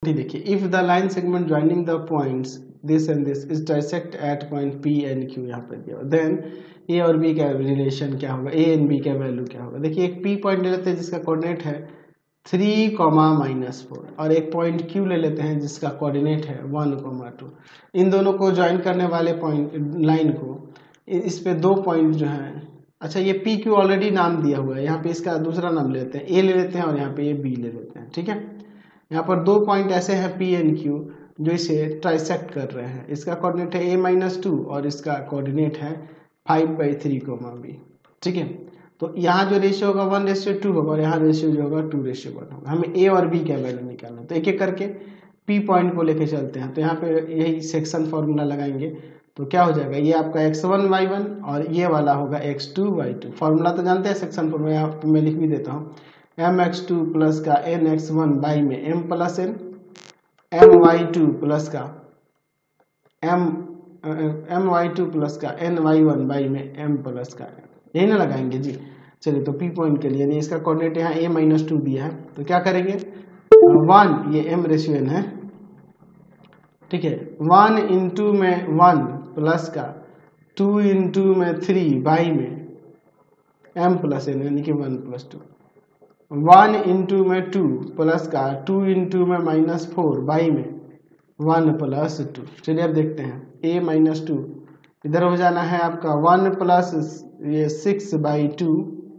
देखिए, if the line segment joining the points this and this is dissect at point P and Q, यहाँ पे दिया then ए और B का relation क्या होगा, ए एंड बी का वैल्यू क्या होगा। देखिए एक पी पॉइंट ले लेते हैं जिसका कोऑर्डिनेट है 3,-4 और एक पॉइंट क्यू ले लेते हैं जिसका कोऑर्डिनेट है 1,2। इन दोनों को ज्वाइन करने वाले पॉइंट लाइन को इस पे दो पॉइंट जो है, अच्छा ये पी क्यू ऑलरेडी नाम दिया हुआ है, यहाँ पे इसका दूसरा नाम ले लेते हैं, ए ले लेते हैं और यहाँ पे ये बी ले लेते हैं। ठीक है, यहाँ पर दो पॉइंट ऐसे हैं पी एंड क्यू जो इसे ट्राइसेक्ट कर रहे हैं। इसका कोऑर्डिनेट है a-2 और इसका कोऑर्डिनेट है 5/3, ठीक है। तो यहाँ जो रेशियो होगा 1:2 होगा और यहाँ रेशियो जो होगा 2:1 होगा। हमें ए और बी का वैल्यू निकालना है, तो एक एक करके पी पॉइंट को लेके चलते हैं। तो यहाँ पे यही सेक्शन फॉर्मूला लगाएंगे, तो क्या हो जाएगा, ये आपका x1y1 और ये वाला होगा x2y2। फॉर्मूला तो जानते हैं सेक्शन फॉर्मूला, यहाँ पे मैं लिख भी देता हूँ, mx2 प्लस का nx1 बाई में m plus n, my2 plus का my2 प्लस का ny1 बाई में m प्लस का n, यही ना लगाएंगे जी। चलिए तो p पॉइंट के लिए नहीं, इसका कोऑर्डिनेट यहाँ a-2 दिया है, तो क्या करेंगे 1, ये m रेशियो n है, ठीक है, 1 इंटू में 1 प्लस का 2 इंटू में 3 बाई में m प्लस n यानी कि 1+2, 1 इंटू में 2 प्लस का 2 इंटू में -4 बाई में 1+2। चलिए अब देखते हैं a-2 इधर हो जाना है आपका 1 प्लस ये 6/2,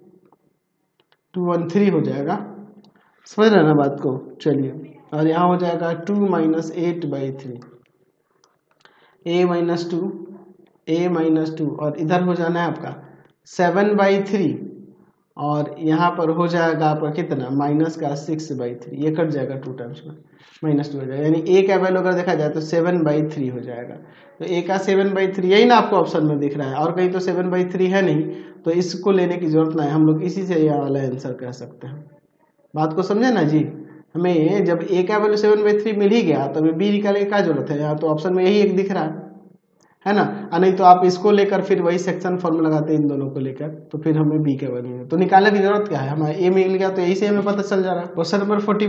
2 1 3 हो जाएगा, समझ रहे ना बात को। चलिए और यहाँ हो जाएगा 2 - 8/3 a-2 और इधर हो जाना है आपका 7/3 और यहाँ पर हो जाएगा आपका कितना माइनस का 6/3, ये कट जाएगा 2 टाइम्स में -2 हो जाएगा, यानी a का वैल्यू अगर देखा जाए तो 7/3 हो जाएगा। तो a का 7/3 यही ना आपको ऑप्शन में दिख रहा है, और कहीं तो 7/3 है नहीं, तो इसको लेने की जरूरत नहीं, हम लोग इसी से यह वाला आंसर कह सकते हैं। बात को समझे ना जी। हमें जब a का वैल्यू 7/3 मिल ही गया तो हमें b निकालने की क्या जरूरत है, यहाँ तो ऑप्शन में यही एक दिख रहा है ना। नहीं तो आप इसको लेकर फिर वही सेक्शन फॉर्म लगाते हैं इन दोनों को लेकर, तो फिर हमें b का वैल्यू तो निकालने की जरूरत क्या है, हमें a मिल गया तो यही से हमें पता चल जा रहा है। Question number 40